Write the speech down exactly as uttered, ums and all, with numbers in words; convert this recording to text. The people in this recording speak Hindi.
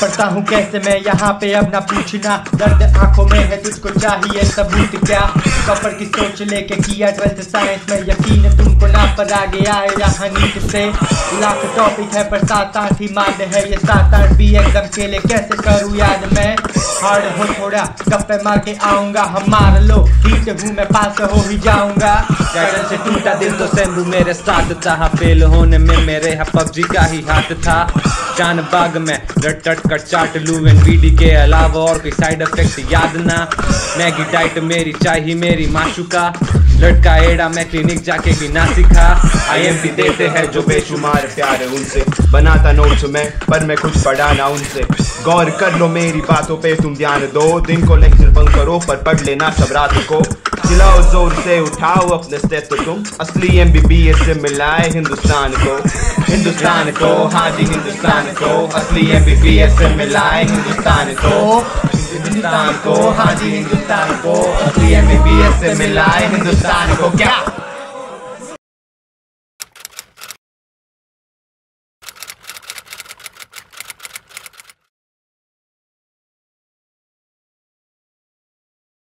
पढ़ता हूँ कैसे मैं यहाँ पे अब ना पूछना, दर्द आंखों में है तुझको चाहिए सबूत क्या, कपर की सोच लेके किया ट्वेल्थ साइंस में यकीन तुमको ना, पर आगे आए यहाँ नीट से। लाख टॉपिक है पर सात आठ ही मार्ड है, ये सात आठ भी एकदम खेले कैसे करूँ याद मैं। हार्ड हो थोड़ा गप्पे मार के आऊंगा, हम मार लो हीट हूँ मैं पास हो ही जाऊंगा। कैसे से टूटा दिल तो सेंधु मेरे साथ था, फेल होने में मेरे यहाँ पबजी का ही हाथ था। जान बाग में रट रट कर चाट लूं एनवीडी के अलावा और कोई साइड इफेक्ट याद ना। मैगी डाइट मेरी चाहिए मेरी माशुका, लड़का एड़ा मैं क्लिनिक जाके भी ना सीखा। आईएमपी देते हैं जो बेशुमार प्यार है उनसे, बनाता नोट्स में पर मैं कुछ पढ़ा ना उनसे। गौर कर लो मेरी बातों पे तुम ध्यान दो, दिन को लेक्चर बंद करो पर पढ़ लेना सब रात को। चिल्लाओ जोर से उठाओ अपने स्टेप तो तुम, असली एमबीबीएस से मिलाए हिंदुस्तान को। हिंदुस्तान को हाँ जी हिंदुस्तान को, असली एमबीबीएस से मिलाए हिंदुस्तान को। हिंदुस्तान को हाँ जी हिंदुस्तान को, असली एमबीबीएस से मिलाए हिंदुस्तान को। क्या